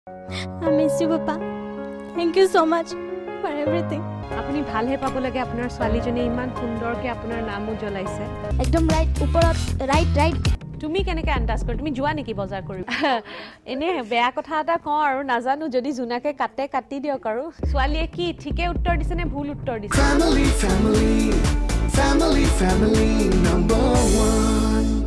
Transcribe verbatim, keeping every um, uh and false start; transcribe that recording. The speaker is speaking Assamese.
I miss you, Papa. Thank you so much for everything. আপুনি ভালহে পাব লাগে আপোনাৰ ছোৱালীজনী ইমান সুন্দৰকে আপোনাৰ নাম উজ্বলাইছে একদম ৰাইট ওপৰত ৰাইট ৰাইট তুমি কেনেকৈ আন্দাজ কৰি তুমি যোৱা নেকি বজাৰ কৰিব এনে বেয়া কথা এটা কওঁ আৰু নাজানো যদি জুনাকে কাটে কাটি দিয়ক আৰু ছোৱালীয়ে কি ঠিকে উত্তৰ দিছে নে ভুল উত্তৰ দিছে Family, family, family, family, number one.